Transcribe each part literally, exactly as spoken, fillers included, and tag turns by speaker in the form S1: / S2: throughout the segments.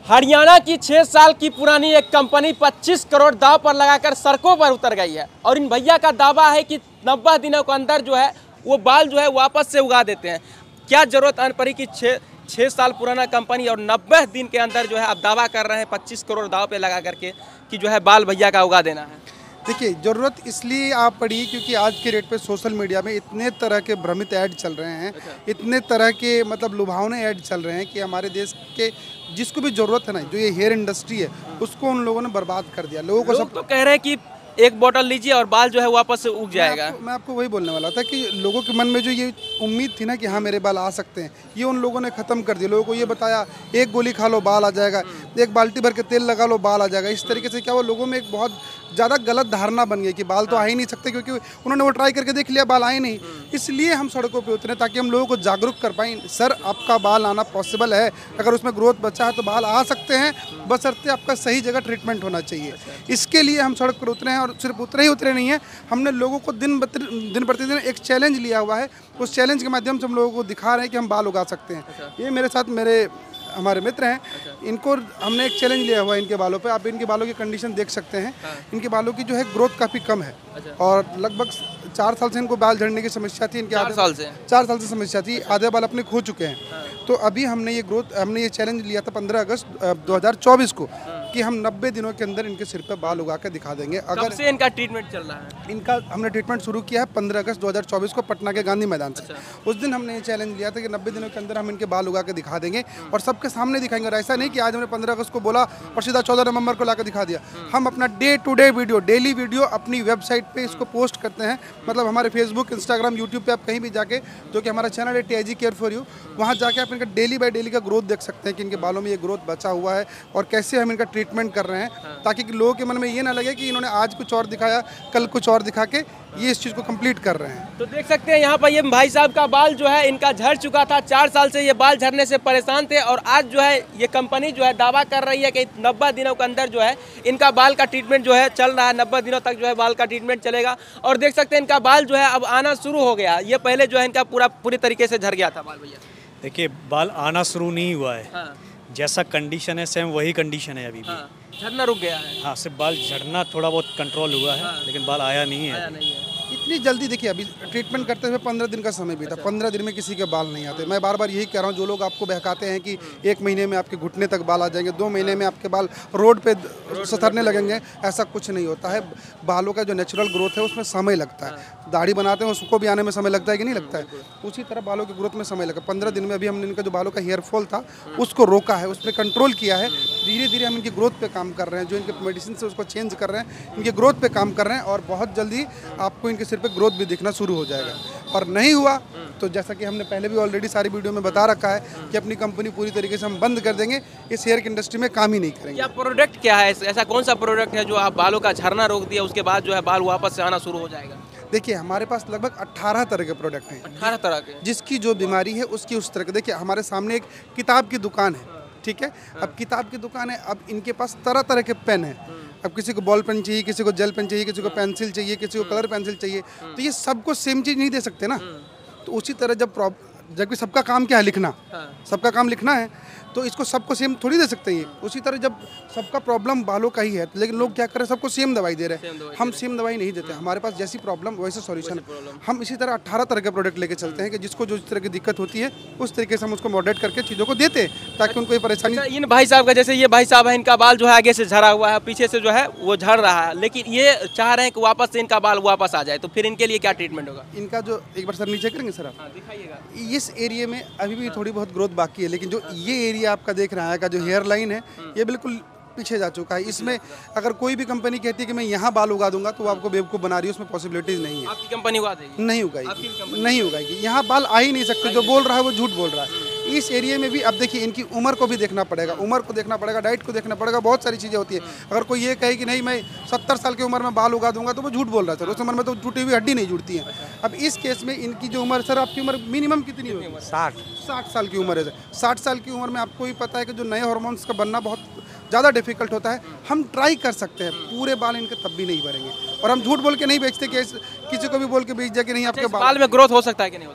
S1: हरियाणा की छः साल की पुरानी एक कंपनी पच्चीस करोड़ दाव पर लगाकर सड़कों पर उतर गई है और इन भैया का दावा है कि नब्बे दिनों के अंदर जो है वो बाल जो है वापस से उगा देते हैं। क्या जरूरत आन पड़ी कि छः छः साल पुराना कंपनी और नब्बे दिन के अंदर जो है आप दावा कर रहे हैं पच्चीस करोड़ दाव पे लगा करके कि जो है बाल भैया का उगा देना है।
S2: देखिए, ज़रूरत इसलिए आप पड़ी क्योंकि आज के रेट पे सोशल मीडिया में इतने तरह के भ्रमित ऐड चल रहे हैं, इतने तरह के मतलब लुभावने ऐड चल रहे हैं कि हमारे देश के जिसको भी ज़रूरत है ना, जो ये हेयर इंडस्ट्री है, उसको उन लोगों ने बर्बाद कर दिया। लोगों को
S1: लोग
S2: सब
S1: तो कह रहे हैं कि एक बोतल लीजिए और बाल जो है वापस से उग जाएगा।
S2: मैं आपको, मैं आपको वही बोलने वाला था कि लोगों के मन में जो ये उम्मीद थी ना कि हाँ मेरे बाल आ सकते हैं, ये उन लोगों ने ख़त्म कर दिया। लोगों को ये बताया एक गोली खा लो बाल आ जाएगा, एक बाल्टी भर के तेल लगा लो बाल आ जाएगा। इस तरीके से क्या वो लोगों में एक बहुत ज़्यादा गलत धारणा बन गई कि बाल तो आ ही नहीं सकते, क्योंकि उन्होंने वो ट्राई करके देख लिया बाल आए नहीं। इसलिए हम सड़कों पे उतरे ताकि हम लोगों को जागरूक कर पाएँ। सर, आपका बाल आना पॉसिबल है, अगर उसमें ग्रोथ बचा है तो बाल आ सकते हैं, बशर्ते आपका सही जगह ट्रीटमेंट होना चाहिए। इसके लिए हम सड़क पर उतरे हैं और सिर्फ उतरे ही उतरे नहीं हैं, हमने लोगों को दिन दिन प्रतिदिन एक चैलेंज लिया हुआ है। उस चैलेंज के माध्यम से हम लोगों को दिखा रहे हैं कि हम बाल उगा सकते हैं। ये मेरे साथ मेरे हमारे मित्र हैं, इनको हमने एक चैलेंज लिया हुआ है इनके बालों पे। आप इनके बालों की कंडीशन देख सकते हैं। इनके बालों की जो है ग्रोथ काफ़ी कम है और लगभग चार साल से इनको बाल झड़ने की समस्या थी। इनके
S1: चार साल से
S2: चार साल से समस्या थी, आधे बाल अपने खो चुके हैं। तो अभी हमने ये ग्रोथ हमने ये चैलेंज लिया था पंद्रह अगस्त दो हज़ार चौबीस को कि हम नब्बे दिनों के अंदर इनके सिर पे बाल उगा के दिखा देंगे।
S1: अगर से इनका ट्रीटमेंट चल रहा है,
S2: इनका हमने ट्रीटमेंट शुरू किया है पंद्रह अगस्त दो हज़ार चौबीस को पटना के गांधी मैदान से। उस दिन हमने ये चैलेंज लिया था कि नब्बे दिनों के अंदर हम इनके बाल उगा के दिखा देंगे और सबके सामने दिखाएंगे। और ऐसा नहीं कि आज हमने पंद्रह अगस्त को बोला और सीधा चौदह नवंबर को लाकर दिखा दिया। हम अपना day to day video, daily video अपनी वेबसाइट पे इसको पोस्ट करते हैं। मतलब हमारे फेसबुक, इंस्टाग्राम, यूट्यूब पे आप कहीं भी जाके, जो कि हमारा चैनल है T I G care for you, वहाँ जाके आप इनका डेली बाय डेली का ग्रोथ देख सकते हैं कि इनके बालों में ये ग्रोथ बचा हुआ है और कैसे हम इनका ट्रीटमेंट कर रहे हैं, ताकि लोगों के मन में ये ना लगे कि इन्होंने आज कुछ और दिखाया, कल कुछ और दिखा के ये इस चीज़ को कंप्लीट कर रहे हैं।
S1: तो देख सकते हैं यहाँ पर ये भाई साहब का बाल जो है इनका झड़ चुका था। चार साल से ये बाल झड़ने से परेशान थे और आज जो है ये कंपनी जो है दावा कर रही है कि नब्बे दिनों के अंदर जो है इनका बाल का ट्रीटमेंट जो है चल रहा है। नब्बे दिनों तक जो है बाल का ट्रीटमेंट चलेगा और देख सकते हैं इनका बाल जो है अब आना शुरू हो गया। ये पहले जो है इनका पूरा पूरी तरीके से झड़ गया था बाल भैया।
S3: देखिए, बाल आना शुरू नहीं हुआ है।
S1: हाँ।
S3: जैसा कंडीशन है सेम वही कंडीशन है अभी भी।
S1: हाँ। झड़ना रुक गया है।
S3: हाँ, सिर्फ बाल झड़ना थोड़ा बहुत कंट्रोल हुआ है। हाँ। लेकिन बाल आया नहीं है,
S1: आया नहीं है।
S2: इतनी जल्दी देखिए, अभी ट्रीटमेंट करते हुए पंद्रह दिन का समय बीता। पंद्रह दिन में किसी के बाल नहीं आते। मैं बार बार यही कह रहा हूँ, जो लोग आपको बहकाते हैं कि एक महीने में आपके घुटने तक बाल आ जाएंगे, दो महीने में आपके बाल रोड पे सतरने लगेंगे, ऐसा कुछ नहीं होता है। बालों का जो नेचुरल ग्रोथ है उसमें समय लगता है। दाढ़ी बनाते हैं उसको भी आने में समय लगता है कि नहीं लगता है, उसी तरह बालों की ग्रोथ में समय लगा। पंद्रह दिन में अभी हमने इनका जो बालों का हेयर फॉल था उसको रोका है, उस पर कंट्रोल किया है। धीरे धीरे हम इनकी ग्रोथ पे काम कर रहे हैं, जो इनके मेडिसिन से उसको चेंज कर रहे हैं, इनकी ग्रोथ पे काम कर रहे हैं और बहुत जल्दी आपको इनके सिर पे ग्रोथ भी दिखना शुरू हो जाएगा। और नहीं हुआ तो जैसा कि हमने पहले भी ऑलरेडी सारी वीडियो में बता रखा है कि अपनी कंपनी पूरी तरीके से हम बंद कर देंगे, इस हेयर की इंडस्ट्री में काम ही नहीं करेंगे।
S1: क्या प्रोडक्ट क्या है, ऐसा कौन सा प्रोडक्ट है जो आप बालों का झड़ना रोक दिया उसके बाद जो है बाल वापस से आना शुरू हो जाएगा?
S2: देखिए, हमारे पास लगभग अट्ठारह तरह के प्रोडक्ट हैं।
S1: अट्ठारह तरह के,
S2: जिसकी जो बीमारी है उसकी उस तरह के। देखिए, हमारे सामने एक किताब की दुकान है, ठीक है। अब किताब की दुकान है, अब इनके पास तरह तरह के पेन है। अब किसी को बॉल पेन चाहिए, किसी को जेल पेन चाहिए, किसी को पेंसिल चाहिए, किसी को कलर पेंसिल चाहिए, तो ये सबको सेम चीज़ नहीं दे सकते ना। तो उसी तरह जब जबकि सबका काम क्या है, लिखना, सबका काम लिखना है, तो इसको सबको सेम थोड़ी दे सकते हैं। उसी तरह जब सबका प्रॉब्लम बालों का ही है, लेकिन लोग क्या कर रहे हैं, सबको सेम दवाई दे रहे हैं। हम सेम दवाई नहीं देते, हमारे पास जैसी प्रॉब्लम वैसे सॉल्यूशन है। हम इसी तरह अट्ठारह तरह के प्रोडक्ट लेके चलते हैं कि जिसको जो इस तरह की दिक्कत होती है उस तरीके से हम उसको मॉडरेट करके चीज़ों को देते हैं ताकि उनको ये परेशानी।
S1: अच्छा, इन भाई साहब का, जैसे ये भाई साहब है, इनका बाल जो है आगे से झड़ा हुआ है, पीछे से जो है वो झड़ रहा है, लेकिन ये चाह रहे हैं कि वापस से इनका बाल वापस आ जाए, तो फिर इनके लिए क्या ट्रीटमेंट होगा?
S2: इनका जो एक बार सर नीचे करेंगे सर आप
S1: दिखाइएगा।
S2: इस एरिया में अभी भी थोड़ी बहुत ग्रोथ बाकी है, लेकिन जो ये एरिया आपका देख रहा है का जो हेयर लाइन है ये बिल्कुल पीछे जा चुका है। इसमें अगर कोई भी कंपनी कहती है कि मैं यहाँ बाल उगा दूंगा तो वो आपको बेवकूफ़ बना रही है, उसमें पॉसिबिलिटीज नहीं है।
S1: आपकी कंपनी उगा देगी?
S2: नहीं उगाएगी, नहीं उगाएगी। यहाँ बाल आ ही नहीं सकते। जो बोल रहा है वो झूठ बोल रहा है। इस एरिया में भी अब देखिए, इनकी उम्र को भी देखना पड़ेगा, उम्र को देखना पड़ेगा, डाइट को देखना पड़ेगा, बहुत सारी चीज़ें होती है। अगर कोई ये कहे कि नहीं मैं सत्तर साल की उम्र में बाल उगा दूंगा तो वो झूठ बोल रहा है सर। उस उम्र में तो टूटी हुई हड्डी नहीं जुड़ती है। अब इस केस में इनकी जो उम्र, सर आपकी उम्र मिनिमम कितनी होगी?
S3: साठ
S2: साठ साल की उम्र है सर। साठ साल की उम्र में आपको भी पता है कि जो नए हार्मोन्स का बनना बहुत ज़्यादा डिफिकल्ट होता है। हम ट्राई कर सकते हैं, पूरे बाल इनके तब भी नहीं भरेंगे। और हम झूठ बोल के नहीं बेचते कि किसी को भी बोल के बेच दिया कि नहीं आपके
S1: बाल में ग्रोथ हो सकता है कि नहीं हो सकता है?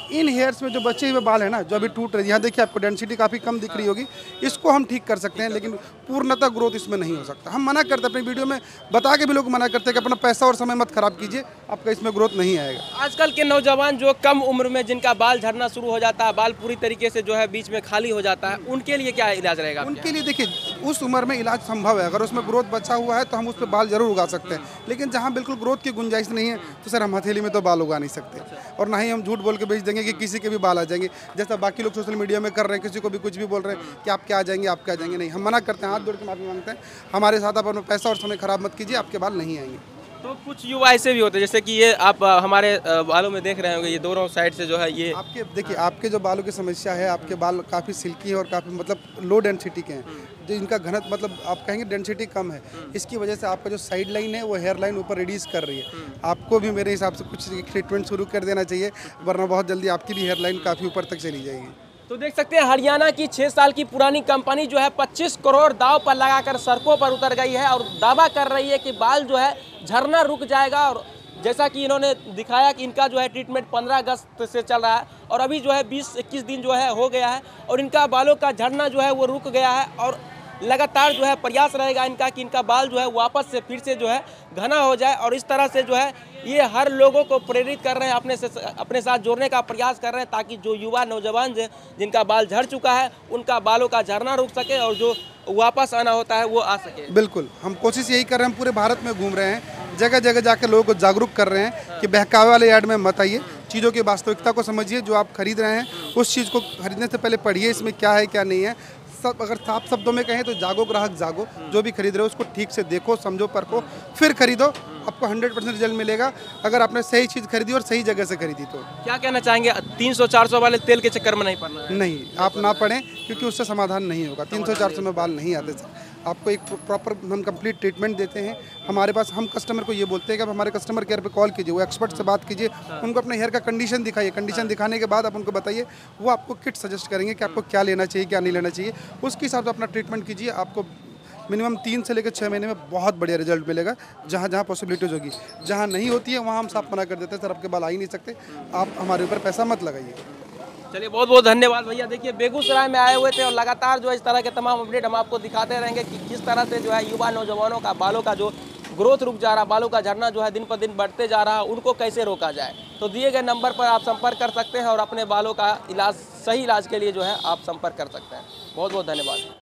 S2: इन हेयर्स में जो बचे हुए बाल है ना, जो अभी टूट रहे हैं, यहाँ देखिए आपको डेंसिटी काफ़ी कम दिख रही होगी, इसको हम ठीक कर सकते हैं, लेकिन पूर्णतः ग्रोथ इसमें नहीं हो सकता। हम मना करते हैं, अपनी वीडियो में बता के भी लोग मना करते हैं कि अपना पैसा और समय मत खराब कीजिए, आपका इसमें ग्रोथ नहीं आएगा।
S1: आजकल के नौजवान जो कम उम्र में जिनका बाल झड़ना शुरू हो जाता है, बाल पूरी तरीके से जो है बीच में खाली हो जाता है, उनके लिए क्या इलाज रहेगा आपके
S2: उनके लिए देखिए, उस उम्र में इलाज संभव है, अगर उसमें ग्रोथ बचा हुआ है तो हम उस पर बाल जरूर उगा सकते हैं, लेकिन जहाँ बिल्कुल ग्रोथ की गुंजाइश नहीं है तो सर हम हथेली में तो बाल उगा नहीं सकते, और ना ही हम झूठ बोल के बेच देंगे कि किसी के भी बाल आ जाएंगे, जैसा बाकी लोग सोशल मीडिया में कर रहे हैं, किसी को भी कुछ भी बोल रहे हैं कि आपके आ जाएंगे, आपके आ जाएंगे। नहीं, हम मना करते हैं, हाथ जोड़ के माफी मांगते हैं, हमारे साथ आप अपना पैसा और समय खराब मत कीजिए, आपके बाल नहीं आएंगे।
S1: तो कुछ युवा ऐसे भी होते हैं, जैसे कि ये आप अ, हमारे अ, बालों में देख रहे होंगे, ये दोनों साइड से जो है ये
S2: आपके देखिए, आपके जो बालों की समस्या है, आपके बाल काफ़ी सिल्की है और काफ़ी मतलब लो डेंसिटी के हैं, जो इनका घनत्व मतलब आप कहेंगे डेंसिटी कम है, इसकी वजह से आपका जो साइड लाइन है वो हेयर लाइन ऊपर रिड्यूस कर रही है। आपको भी मेरे हिसाब से कुछ ट्रीटमेंट शुरू कर देना चाहिए, वरना बहुत जल्दी आपकी भी हेयर लाइन काफ़ी ऊपर तक चली जाएगी।
S1: तो देख सकते हैं हरियाणा की छः साल की पुरानी कंपनी जो है पच्चीस करोड़ दाव पर लगाकर सड़कों पर उतर गई है और दावा कर रही है कि बाल जो है झरना रुक जाएगा। और जैसा कि इन्होंने दिखाया कि इनका जो है ट्रीटमेंट पंद्रह अगस्त से चल रहा है और अभी जो है बीस इक्कीस दिन जो है हो गया है और इनका बालों का झड़ना जो है वो रुक गया है और लगातार जो है प्रयास रहेगा इनका कि इनका बाल जो है वापस से फिर से जो है घना हो जाए। और इस तरह से जो है ये हर लोगों को प्रेरित कर रहे हैं, अपने से अपने साथ जोड़ने का प्रयास कर रहे हैं, ताकि जो युवा नौजवान जिनका बाल झड़ चुका है उनका बालों का झड़ना रुक सके और जो वापस आना होता है वो आ सके।
S2: बिल्कुल, हम कोशिश यही कर रहे हैं, पूरे भारत में घूम रहे हैं, जगह जगह जाकर लोगों को जागरूक कर रहे हैं कि बहकावे वाले ऐड में मत आइए, चीज़ों की वास्तविकता को समझिए, जो आप खरीद रहे हैं उस चीज़ को खरीदने से पहले पढ़िए इसमें क्या है क्या नहीं है। सब अगर साफ शब्दों में कहें तो जागो ग्राहक जागो, जो भी खरीद रहे हो उसको ठीक से देखो, समझो, परखो, फिर खरीदो, आपको हंड्रेड परसेंट रिजल्ट मिलेगा अगर आपने सही चीज़ खरीदी और सही जगह से खरीदी। तो
S1: क्या कहना चाहेंगे, तीन सौ चार सौ वाले तेल के चक्कर में नहीं पड़ना है?
S2: नहीं, आप ना पड़ें, क्योंकि उससे समाधान नहीं होगा। तीन सौ चार सौ में बाल नहीं आते सर, आपको एक प्रॉपर हम कंप्लीट ट्रीटमेंट देते हैं। हमारे पास हम कस्टमर को ये बोलते हैं कि आप हमारे कस्टमर केयर पे कॉल कीजिए, वो एक्सपर्ट से बात कीजिए, उनको अपने हेयर का कंडीशन दिखाइए, कंडीशन दिखाने के बाद आप उनको बताइए, वो आपको किट सजेस्ट करेंगे कि आपको क्या लेना चाहिए क्या नहीं लेना चाहिए, उसके हिसाब से अपना ट्रीटमेंट कीजिए। आपको मिनिमम तीन से लेकर छः महीने में बहुत बढ़िया रिजल्ट मिलेगा। जहाँ जहाँ पॉसिबिलिटीज़ होगी, जहाँ नहीं होती है वहाँ हम साफ मना कर देते हैं, सर आपके बाल आ ही नहीं सकते, आप हमारे ऊपर पैसा मत लगाइए।
S1: चलिए, बहुत बहुत धन्यवाद भैया। देखिए, बेगूसराय में आए हुए थे और लगातार जो इस तरह के तमाम अपडेट हम आपको दिखाते रहेंगे कि किस तरह से जो है युवा नौजवानों का बालों का जो ग्रोथ रुक जा रहा, बालों का झड़ना जो है दिन पर दिन बढ़ते जा रहा, उनको कैसे रोका जाए। तो दिए गए नंबर पर आप संपर्क कर सकते हैं और अपने बालों का इलाज, सही इलाज के लिए जो है आप संपर्क कर सकते हैं। बहुत बहुत धन्यवाद।